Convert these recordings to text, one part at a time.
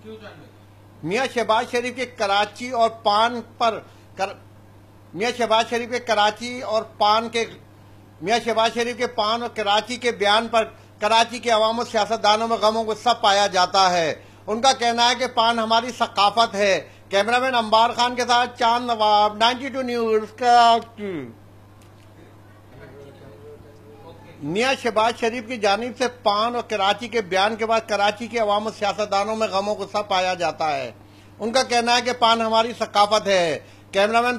क्यों जानना? मियां शहबाज शरीफ के कराची और पान पर मियां शहबाज शरीफ के कराची और पान के मियां शहबाज शरीफ के पान और कराची के बयान पर कराची के अवाम और सियासतदानों में गमों गुस्सा पाया जाता है। उनका कहना है कि पान हमारी सकाफत है। कैमरामैन अंबार खान के साथ चांद नवाब, 92 न्यूज कराची। मियां शहबाज शरीफ की जानिब से पान और कराची के बयान के बाद कराची के अवाम और सियासतदानों में गमों गुस्सा पाया जाता है। उनका कहना है कि पान हमारी सकाफत है। कैमरामैन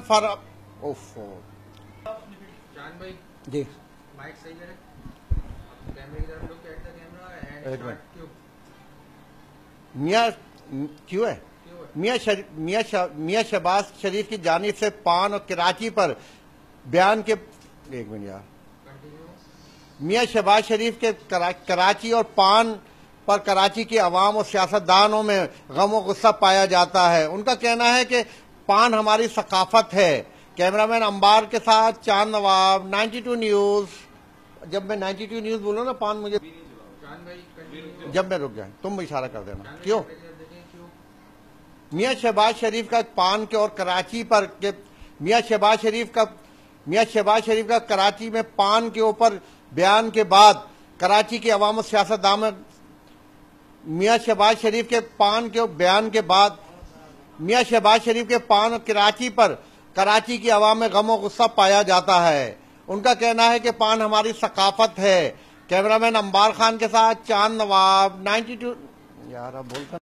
चांद भाई जी माइक सही करे, कैमरे की तरफ लोग कहते हैं कैमरा एक मिनट। क्यों मियां क्यों है क्यों है? मियां शहबाज शरीफ की जानिब से पान और कराची पर बयान के एक मिनट यार कंटिन्यू। मियां शहबाज शरीफ के कराची और पान पर कराची के अवाम और सियासतदानों में गम और गुस्सा पाया जाता है। उनका कहना है कि पान हमारी सकाफत है। कैमरामैन अंबार के साथ चांद नवाब, 92 न्यूज। जब मैं 92 न्यूज बोलूँ ना पान मुझे चांद भाई कंटिन्यू। जब मैं रुक जाए तुम इशारा कर देना। क्यों? क्यों? मियां शहबाज शरीफ का पान के और कराची पर मियां शहबाज शरीफ का कराची में पान के ऊपर बयान के बाद कराची के अवाम और सियासतदान में मियां शहबाज शरीफ के पान के बयान के बाद मियां शहबाज शरीफ के पान और कराची पर कराची की अवाम में गम और गुस्सा पाया जाता है। उनका कहना है कि पान हमारी सकाफत है। कैमरामैन अंबार खान के साथ चांद नवाब, 92 यार अब बोलता